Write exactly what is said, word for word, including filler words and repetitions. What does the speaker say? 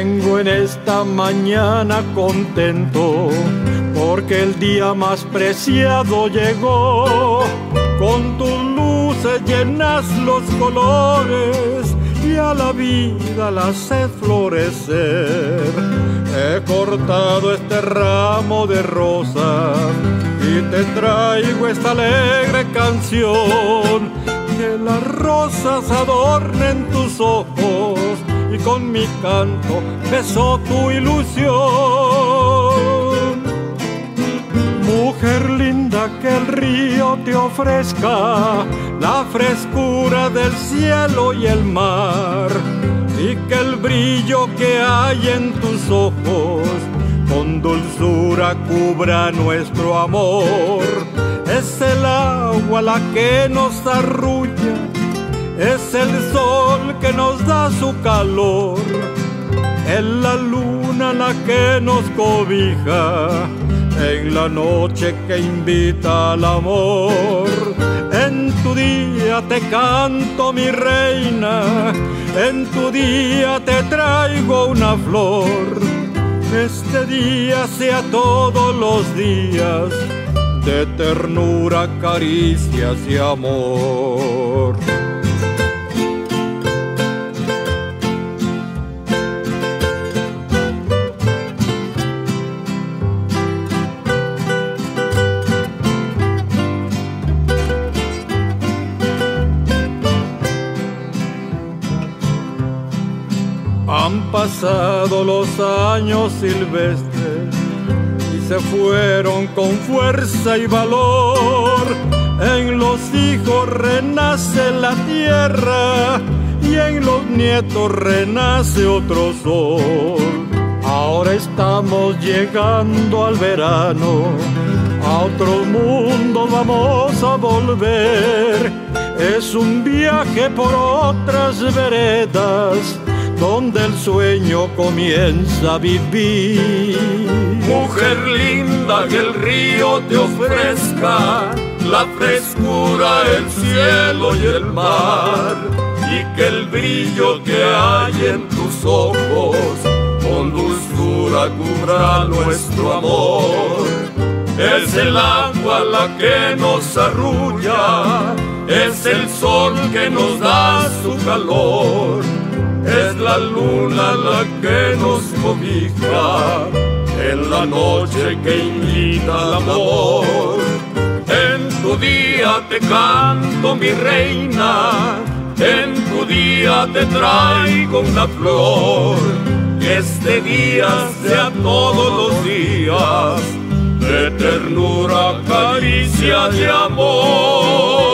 Vengo en esta mañana contento porque el día más preciado llegó. Con tus luces llenas los colores y a la vida la haces florecer. He cortado este ramo de rosas y te traigo esta alegre canción. Que las rosas adornen tus ojos y con mi canto beso tu ilusión. Mujer linda, que el río te ofrezca la frescura del cielo y el mar, y que el brillo que hay en tus ojos con dulzura cubra nuestro amor. Es el agua la que nos arrulla, es el sol que nos da su calor, es la luna la que nos cobija en la noche que invita al amor. En tu día te canto, mi reina, en tu día te traigo una flor. Este día sea todos los días de ternura, caricias y amor. Han pasado los años silvestres y se fueron con fuerza y valor. En los hijos renace la tierra y en los nietos renace otro sol. Ahora estamos llegando al verano, a otro mundo vamos a volver. Es un viaje por otras veredas donde el sueño comienza a vivir. Mujer linda, que el río te ofrezca la frescura, el cielo y el mar, y que el brillo que hay en tus ojos con dulzura cubra nuestro amor. Es el agua la que nos arrulla, es el sol que nos da su calor, es la luna la que nos cobija en la noche que invita al amor. En tu día te canto, mi reina, en tu día te traigo una flor. Que este día sea todos los días de ternura, caricia y amor.